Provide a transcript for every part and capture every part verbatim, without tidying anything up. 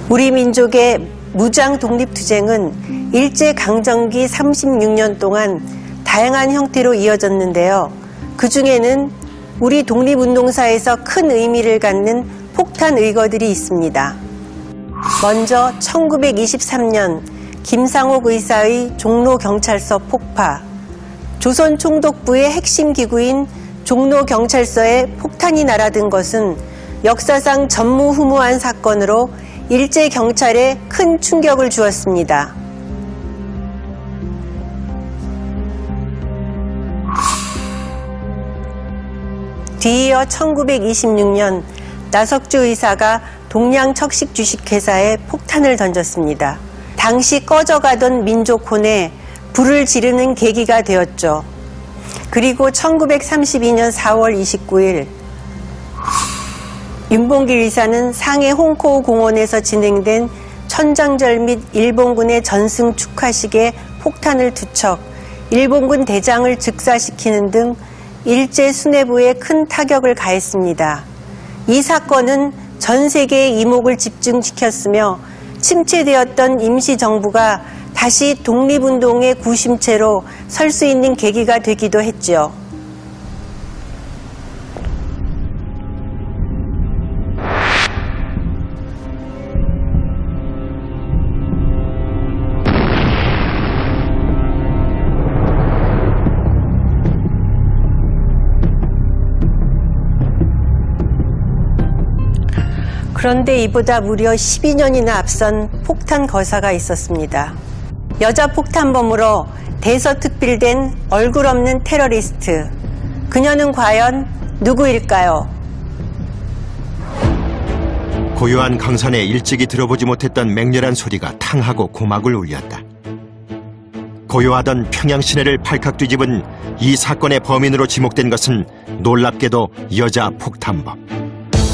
우리 민족의 무장 독립투쟁은 일제강점기 삼십육 년 동안 다양한 형태로 이어졌는데요. 그 중에는 우리 독립운동사에서 큰 의미를 갖는 폭탄 의거들이 있습니다. 먼저 천구백이십삼 년 김상옥 의사의 종로경찰서 폭파, 조선총독부의 핵심 기구인 종로경찰서에 폭탄이 날아든 것은 역사상 전무후무한 사건으로 일제경찰에 큰 충격을 주었습니다. 뒤이어 천구백이십육 년 나석주 의사가 동양척식 주식회사에 폭탄을 던졌습니다. 당시 꺼져가던 민족혼에 불을 지르는 계기가 되었죠. 그리고 천구백삼십이 년 사월 이십구일 윤봉길 의사는 상해 홍코우 공원에서 진행된 천장절 및 일본군의 전승 축하식에 폭탄을 투척, 일본군 대장을 즉사시키는 등 일제 수뇌부에 큰 타격을 가했습니다. 이 사건은 전 세계의 이목을 집중시켰으며 침체되었던 임시정부가 다시 독립운동의 구심체로 설 수 있는 계기가 되기도 했죠. 그런데 이보다 무려 십이 년이나 앞선 폭탄 거사가 있었습니다. 여자 폭탄범으로 대서특필된 얼굴 없는 테러리스트. 그녀는 과연 누구일까요? 고요한 강산에 일찍이 들어보지 못했던 맹렬한 소리가 탕하고 고막을 울렸다. 고요하던 평양 시내를 발칵 뒤집은 이 사건의 범인으로 지목된 것은 놀랍게도 여자 폭탄범.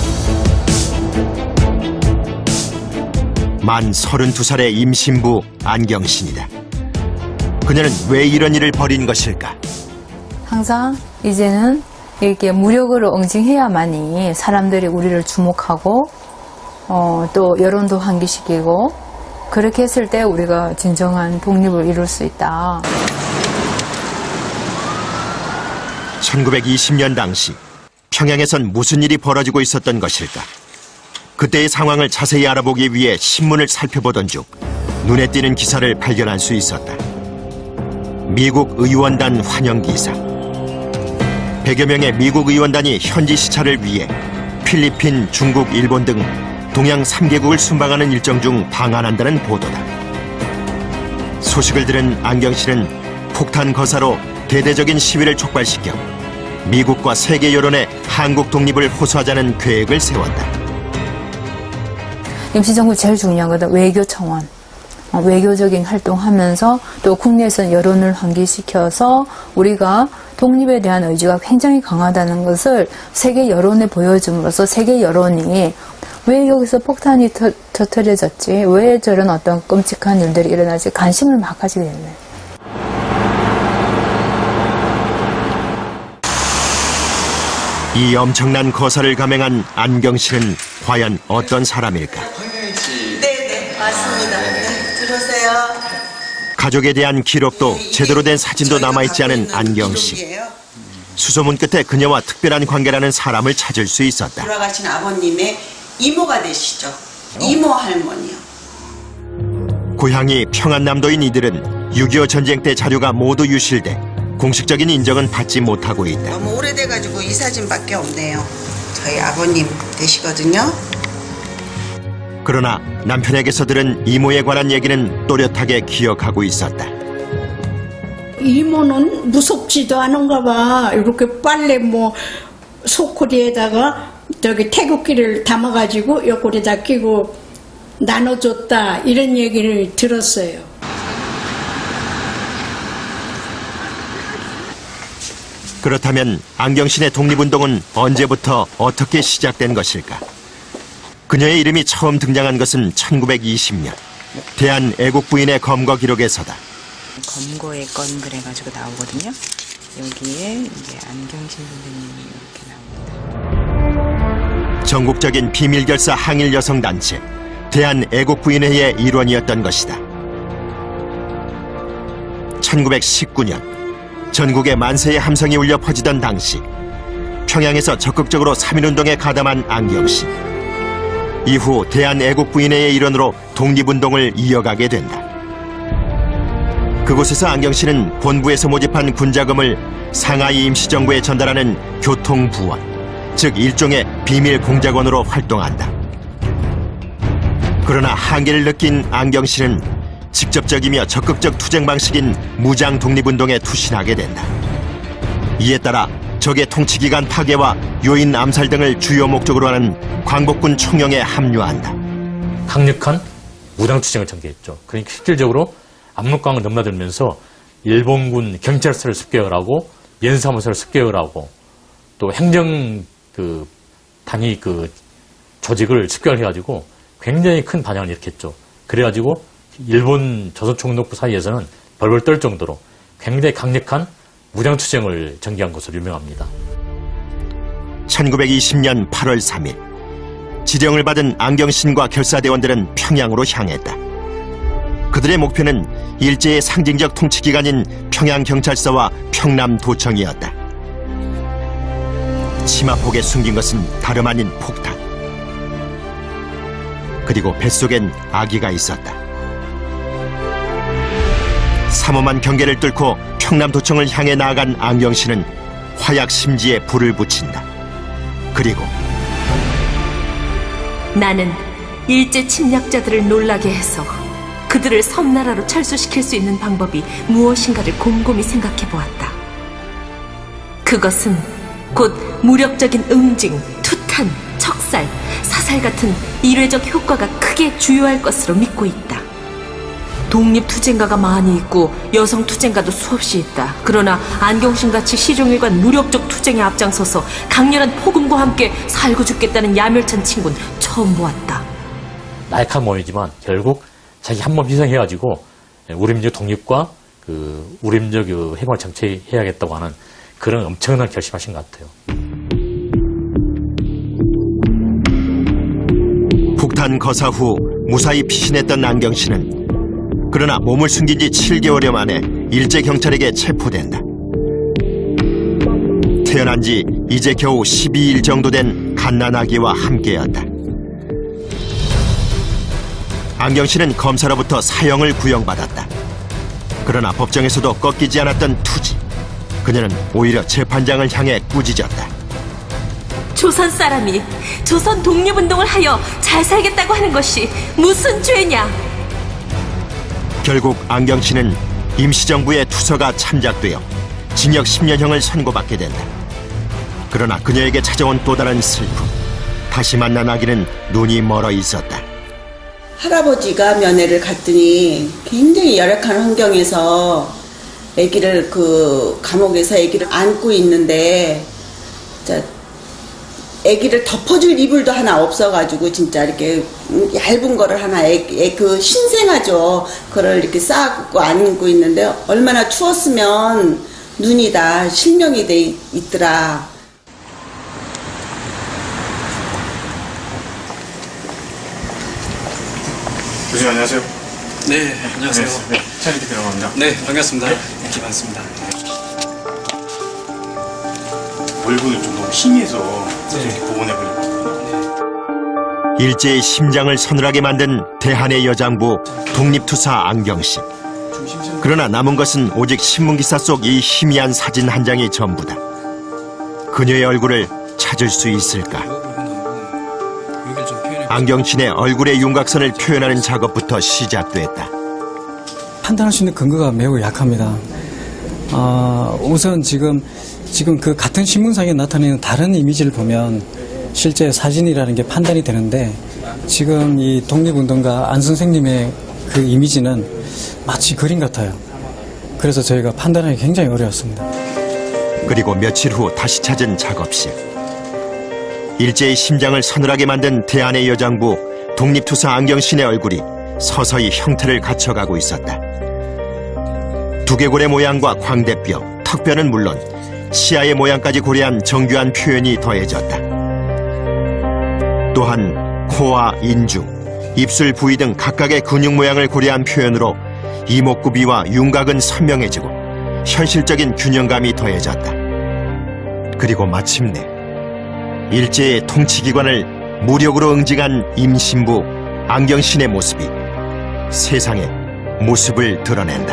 만 서른두 살의 임신부 안경신이다. 그녀는 왜 이런 일을 벌인 것일까? 항상 이제는 이렇게 무력으로 응징해야만이 사람들이 우리를 주목하고 어, 또 여론도 환기시키고 그렇게 했을 때 우리가 진정한 독립을 이룰 수 있다. 천구백이십 년 당시 평양에선 무슨 일이 벌어지고 있었던 것일까? 그때의 상황을 자세히 알아보기 위해 신문을 살펴보던 중 눈에 띄는 기사를 발견할 수 있었다. 미국 의원단 환영 기사. 백여 명의 미국 의원단이 현지 시찰을 위해 필리핀, 중국, 일본 등 동양 삼 개국을 순방하는 일정 중 방한한다는 보도다. 소식을 들은 안경씨는 폭탄 거사로 대대적인 시위를 촉발시켜 미국과 세계 여론에 한국 독립을 호소하자는 계획을 세웠다. 임시정부 제일 중요한 것은 외교청원, 어, 외교적인 활동하면서 또 국내에서 여론을 환기시켜서 우리가 독립에 대한 의지가 굉장히 강하다는 것을 세계 여론에 보여줌으로써 세계 여론이 왜 여기서 폭탄이 터, 터뜨려졌지, 왜 저런 어떤 끔찍한 일들이 일어나지 관심을 막 가지게 됐네. 이 엄청난 거사를 감행한 안경씨는 과연 어떤 사람일까? 네네, 맞습니다. 네, 들어오세요. 가족에 대한 기록도 제대로 된 사진도 남아있지 않은 안경씨. 수소문 끝에 그녀와 특별한 관계라는 사람을 찾을 수 있었다. 돌아가신 아버님의 이모가 되시죠. 이모 할머니요. 고향이 평안남도인 이들은 육이오 전쟁 때 자료가 모두 유실돼 공식적인 인정은 받지 못하고 있다. 너무 오래돼가지고 이 사진밖에 없네요. 저희 아버님 되시거든요. 그러나 남편에게서 들은 이모에 관한 얘기는 또렷하게 기억하고 있었다. 이모는 무섭지도 않은가 봐. 이렇게 빨래 뭐 소쿠리에다가 저기 태극기를 담아가지고 옆구리에다 끼고 나눠줬다. 이런 얘기를 들었어요. 그렇다면 안경신의 독립운동은 언제부터 어떻게 시작된 것일까? 그녀의 이름이 처음 등장한 것은 천구백이십 년 대한애국부인의 검거 기록에서다. 검거의 건 그래가지고 나오거든요. 여기에 이제 안경신 선생님이 이렇게 나옵니다. 전국적인 비밀결사 항일 여성단체 대한애국부인회의 일원이었던 것이다. 천구백십구 년 전국에 만세의 함성이 울려 퍼지던 당시 평양에서 적극적으로 삼일운동에 가담한 안경씨. 이후 대한애국부인회의 일원으로 독립운동을 이어가게 된다. 그곳에서 안경씨는 본부에서 모집한 군자금을 상하이 임시정부에 전달하는 교통부원, 즉 일종의 비밀 공작원으로 활동한다. 그러나 한계를 느낀 안경씨는 직접적이며 적극적 투쟁 방식인 무장 독립운동에 투신하게 된다. 이에 따라 적의 통치기관 파괴와 요인 암살 등을 주요 목적으로 하는 광복군 총영에 합류한다. 강력한 무장 투쟁을 전개했죠. 그러니까 실질적으로 압록강을 넘나들면서 일본군 경찰서를 습격을 하고 연사무소를 습격을 하고 또 행정 그 단위 그 조직을 습격을 해가지고 굉장히 큰 반향을 일으켰죠. 그래가지고 일본 조선총독부 사이에서는 벌벌 떨 정도로 굉장히 강력한 무장투쟁을 전개한 것으로 유명합니다. 천구백이십 년 팔월 삼일 지령을 받은 안경신과 결사대원들은 평양으로 향했다. 그들의 목표는 일제의 상징적 통치기관인 평양경찰서와 평남도청이었다. 치마폭에 숨긴 것은 다름 아닌 폭탄. 그리고 뱃속엔 아기가 있었다. 삼엄한 경계를 뚫고 평남도청을 향해 나아간 안경씨는 화약 심지에 불을 붙인다. 그리고 나는 일제 침략자들을 놀라게 해서 그들을 섬나라로 철수시킬 수 있는 방법이 무엇인가를 곰곰이 생각해 보았다. 그것은 곧 무력적인 응징, 투탄, 척살, 사살 같은 일회적 효과가 크게 주요할 것으로 믿고 있다. 독립투쟁가가 많이 있고 여성투쟁가도 수없이 있다. 그러나 안경신같이 시종일관 무력적 투쟁에 앞장서서 강렬한 폭음과 함께 살고 죽겠다는 야멸찬 친구는 처음 보았다. 나약한 몸이지만 결국 자기 한 몸 희생해가지고 우림적 독립과 그 우림적 그 해방을 정치해야겠다고 하는 그런 엄청난 결심하신 것 같아요. 북한 거사 후 무사히 피신했던 안경씨는 그러나 몸을 숨긴 지 칠 개월여 만에 일제 경찰에게 체포된다. 태어난 지 이제 겨우 십이 일 정도 된 갓난아기와 함께였다. 안경씨는 검사로부터 사형을 구형받았다. 그러나 법정에서도 꺾이지 않았던 투지. 그녀는 오히려 재판장을 향해 꾸짖었다. 조선 사람이 조선 독립운동을 하여 잘 살겠다고 하는 것이 무슨 죄냐? 결국 안경씨는 임시정부의 투서가 참작되어 징역 십 년형을 선고받게 된다. 그러나 그녀에게 찾아온 또 다른 슬픔. 다시 만난 아기는 눈이 멀어 있었다. 할아버지가 면회를 갔더니 굉장히 열악한 환경에서 아기를 그 감옥에서 아기를 안고 있는데 진짜 아기를 덮어줄 이불도 하나 없어가지고 진짜 이렇게 얇은 거를 하나 애, 애 그 신생아죠. 그걸 이렇게 쌓고 안고 있는데 얼마나 추웠으면 눈이 다 실명이 돼 있더라. 교수님 안녕하세요. 네, 안녕하세요. 네, 차리티 들어갑니다. 네, 반갑습니다. 이렇게 반갑습니다. 얼굴을 좀 너무 희미해서 이렇게 복원해보려고. 일제의 심장을 서늘하게 만든 대한의 여장부 독립투사 안경씨. 그러나 남은 것은 오직 신문기사 속 이 희미한 사진 한 장이 전부다. 그녀의 얼굴을 찾을 수 있을까? 안경신의 얼굴의 윤곽선을 표현하는 작업부터 시작됐다. 판단할 수 있는 근거가 매우 약합니다. 어, 우선 지금 지금 그 같은 신문상에 나타내는 다른 이미지를 보면 실제 사진이라는 게 판단이 되는데 지금 이 독립운동가 안 선생님의 그 이미지는 마치 그림 같아요. 그래서 저희가 판단하기 굉장히 어려웠습니다. 그리고 며칠 후 다시 찾은 작업실. 일제의 심장을 서늘하게 만든 대한의 여장부 독립투사 안경신의 얼굴이 서서히 형태를 갖춰가고 있었다. 두개골의 모양과 광대뼈, 턱뼈는 물론 치아의 모양까지 고려한 정교한 표현이 더해졌다. 또한 코와 인중, 입술 부위 등 각각의 근육 모양을 고려한 표현으로 이목구비와 윤곽은 선명해지고 현실적인 균형감이 더해졌다. 그리고 마침내 일제의 통치기관을 무력으로 응징한 임신부 안경신의 모습이 세상에 모습을 드러낸다.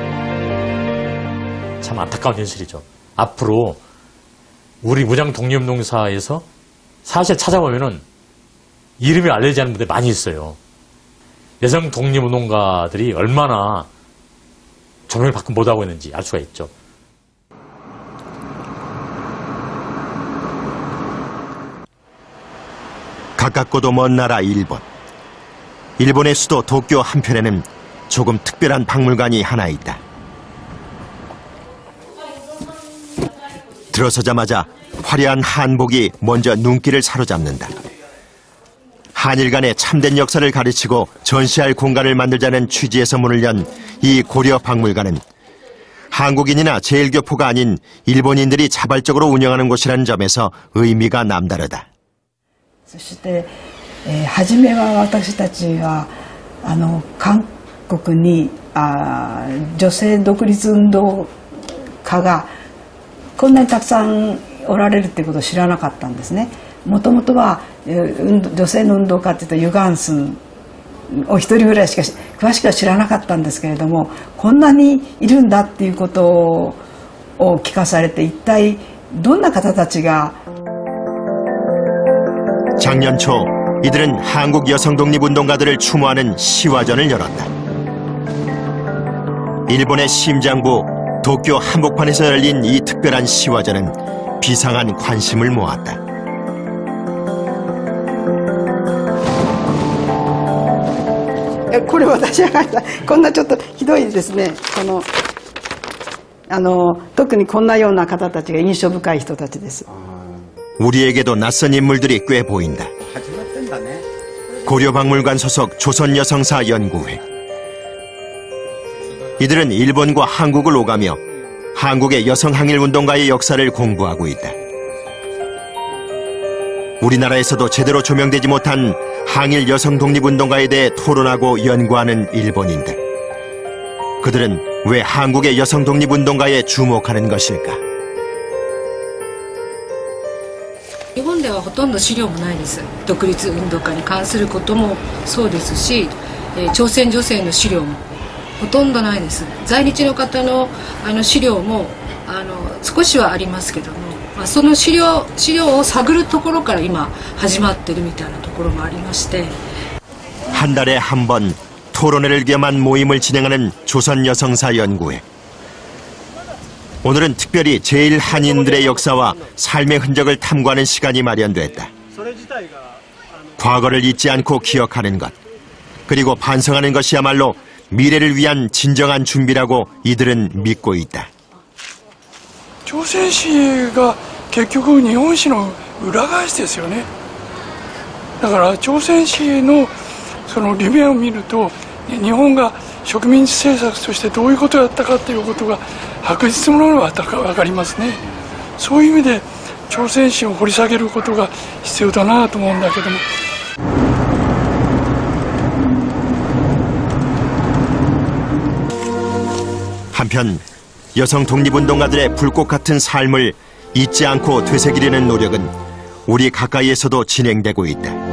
참 안타까운 현실이죠. 앞으로 우리 무장 독립운동사에서 사실 찾아보면은 이름이 알려지지 않는 분들이 많이 있어요. 여성 독립운동가들이 얼마나 조명을 받고 못하고 있는지 알 수가 있죠. 가깝고도 먼 나라 일본. 일본의 수도 도쿄 한편에는 조금 특별한 박물관이 하나 있다. 들어서자마자 화려한 한복이 먼저 눈길을 사로잡는다. 한일 간의 참된 역사를 가르치고 전시할 공간을 만들자는 취지에서 문을 연 이 고려 박물관은 한국인이나 제일교포가 아닌 일본인들이 자발적으로 운영하는 곳이라는 점에서 의미가 남다르다. そして、えー、初めは私たちはあの韓国にあ女性独立運動家がこんなにたくさんおられるっていうことを知らなかったんですね。もともとは、えー、女性の運動家っていうとユガンスンお一人ぐらいしか詳しくは知らなかったんですけれども、こんなにいるんだっていうことを聞かされて、一体どんな方たちが 작년 초 이들은 한국 여성 독립운동가들을 추모하는 시화전을 열었다. 일본의 심장부 도쿄 한복판에서 열린 이 특별한 시화전은 비상한 관심을 모았다. これ私が描いたこんなちょっとひどいですね。このあの特にこんなような方たちが印象深い人たちです。 우리에게도 낯선 인물들이 꽤 보인다. 고려박물관 소속 조선여성사 연구회. 이들은 일본과 한국을 오가며 한국의 여성 항일운동가의 역사를 공부하고 있다. 우리나라에서도 제대로 조명되지 못한 항일 여성 독립운동가에 대해 토론하고 연구하는 일본인들. 그들은 왜 한국의 여성 독립운동가에 주목하는 것일까? 日本ではほとんど資料もないです。独立運動家に関することもそうですし、えー、朝鮮女性の資料もほとんどないです。在日の方のあの資料もあの少しはありますけども、まあ、その資料資料を探るところから今始まってるみたいなところもありまして。 한 달에 한 번 토론회를 겸한 모임을 진행하는 조선여성사 연구회. 오늘은 특별히 제일 한인들의 역사와 삶의 흔적을 탐구하는 시간이 마련됐다. 과거를 잊지 않고 기억하는 것, 그리고 반성하는 것이야말로 미래를 위한 진정한 준비라고 이들은 믿고 있다. 朝鮮史が結局日本史の裏返しですよね。だから朝鮮史のその理念を見ると、日本が植民地政策としてどういうことをやったかということが白日のものが分かりますね。そういう意味で朝鮮史を掘り下げることが必要だなと思うんだけども。 한편 여성 독립운동가들의 불꽃 같은 삶을 잊지 않고 되새기려는 노력은 우리 가까이에서도 진행되고 있다.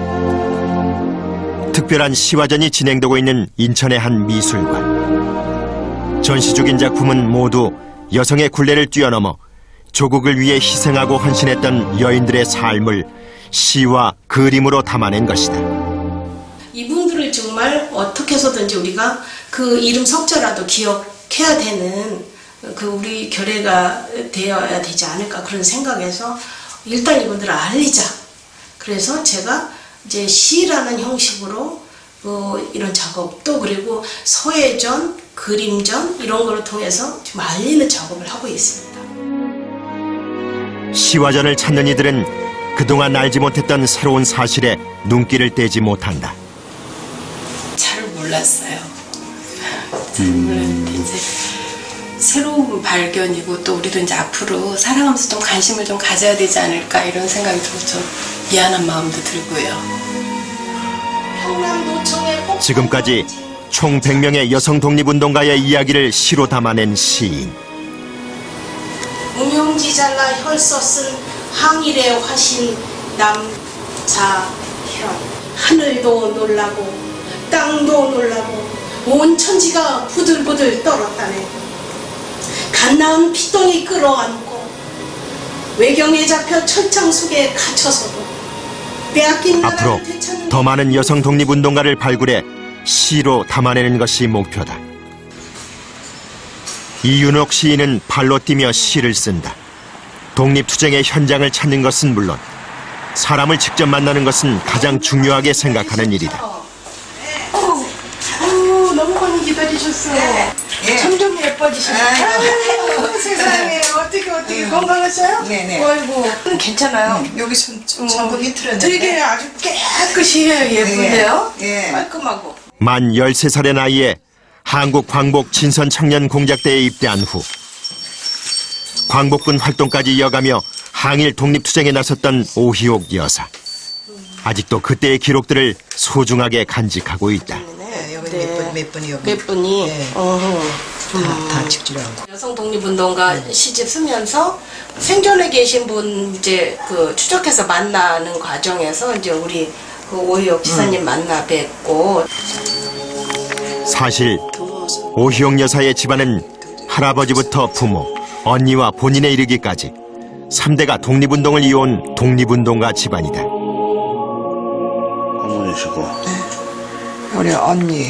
특별한 시화전이 진행되고 있는 인천의 한 미술관. 전시 중인 작품은 모두 여성의 굴레를 뛰어넘어 조국을 위해 희생하고 헌신했던 여인들의 삶을 시와 그림으로 담아낸 것이다. 이분들을 정말 어떻게 해서든지 우리가 그 이름 석자라도 기억해야 되는 그 우리 결의가 되어야 되지 않을까 그런 생각에서 일단 이분들을 알리자. 그래서 제가 이제 시라는 형식으로 어, 이런 작업도 그리고 서예전, 그림전 이런 거를 통해서 좀 알리는 작업을 하고 있습니다. 시화전을 찾는 이들은 그동안 알지 못했던 새로운 사실에 눈길을 떼지 못한다. 잘 몰랐어요. 잘 몰랐는데 이제 새로운 발견이고 또 우리도 이제 앞으로 살아가면서 좀 관심을 좀 가져야 되지 않을까 이런 생각이 들어서 미안한 마음도 들고요. 지금까지 총 백 명의 여성 독립운동가의 이야기를 시로 담아낸 시인. 무명지잘라 혈서 쓴 항일의 화신 남자현. 하늘도 놀라고 땅도 놀라고 온 천지가 부들부들 떨었다네. 갓나은 피똥이 끌어안고 외경에 잡혀 철창 속에 갇혀서도 빼앗긴 앞으로 더 많은 여성 독립운동가를 발굴해 시로 담아내는 것이 목표다. 이윤옥 시인은 발로 뛰며 시를 쓴다. 독립투쟁의 현장을 찾는 것은 물론 사람을 직접 만나는 것은 가장 중요하게 생각하는 일이다. 아유, 너무 많이 기다리셨어. 점점 예뻐지시네. 아유, 세상에. 어떻게, 어떻게. 건강하세요? 네네. 아이고. 괜찮아요. 음, 여기 손, 전부 밑으로 되게 아주 깨끗이 예쁜데요? 예. 깔끔하고. 만 열세 살의 나이에 한국 광복 진선 청년 공작대에 입대한 후 광복군 활동까지 이어가며 항일 독립투쟁에 나섰던 오희옥 여사. 아직도 그때의 기록들을 소중하게 간직하고 있다. 네, 여기 몇 분, 몇 분이 여기. 몇 분이? 네. 어허. 다, 다 직질하고. 여성 독립운동가 네. 시집 쓰면서 생존에 계신 분 이제 그 추적해서 만나는 과정에서 이제 우리 그 오희옥 지사님 음. 만나 뵙고. 사실 오희옥 여사의 집안은 할아버지부터 부모, 언니와 본인에 이르기까지 삼 대가 독립운동을 이어온 독립운동가 집안이다. 어머니시고. 네. 우리 언니.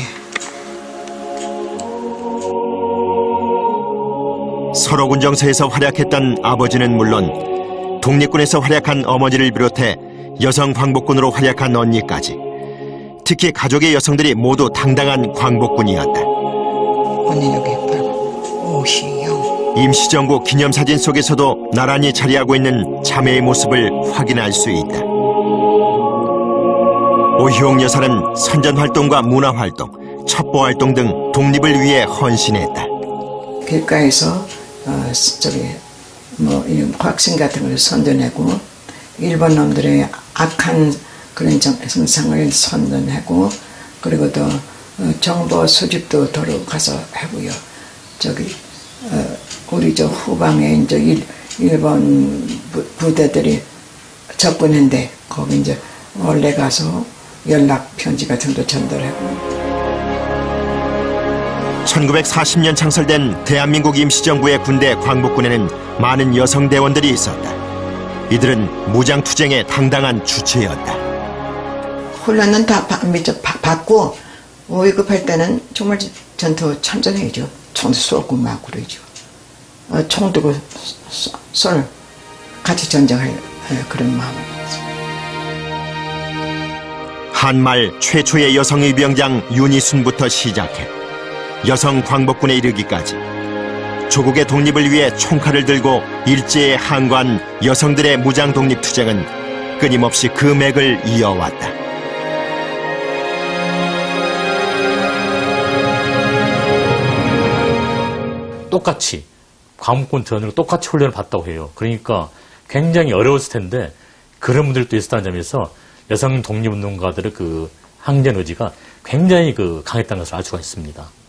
설호군정서에서 활약했던 아버지는 물론 독립군에서 활약한 어머니를 비롯해 여성 광복군으로 활약한 언니까지 특히 가족의 여성들이 모두 당당한 광복군이었다. 언니 여기 오희영. 임시정부 기념사진 속에서도 나란히 자리하고 있는 자매의 모습을 확인할 수 있다. 오희옥 여사는 선전활동과 문화활동, 첩보활동 등 독립을 위해 헌신했다. 길가에서 어, 저기 뭐 학생 같은 걸 선전하고 일본 놈들의 악한 그런 정상을 선전하고 그리고 또 어, 정보 수집도 도로 가서 하고요. 저기 어, 우리 저 후방에 이제 일, 일본 부, 부대들이 접근했는데 거기 이제 원래 가서 연락 편지 같은 것도 전달하고. 천구백사십 년 창설된 대한민국 임시정부의 군대 광복군에는 많은 여성 대원들이 있었다. 이들은 무장투쟁의 당당한 주체였다. 훈련은 다 받고 오위급할 때는 정말 전투 참전해야죠. 총도 쏘고 막 그러죠. 어, 총 들고 쏠 같이 전쟁할 그런 마음이었어요. 한말 최초의 여성 의병장 윤희순부터 시작해 여성 광복군에 이르기까지 조국의 독립을 위해 총칼을 들고 일제에 항거한 여성들의 무장 독립 투쟁은 끊임없이 그 맥을 이어왔다. 똑같이 광복군 전으로 똑같이 훈련을 받다고 해요. 그러니까 굉장히 어려웠을 텐데 그런 분들도 있었다는 점에서 여성 독립운동가들의 그 항전 의지가 굉장히 그 강했다는 것을 알 수가 있습니다.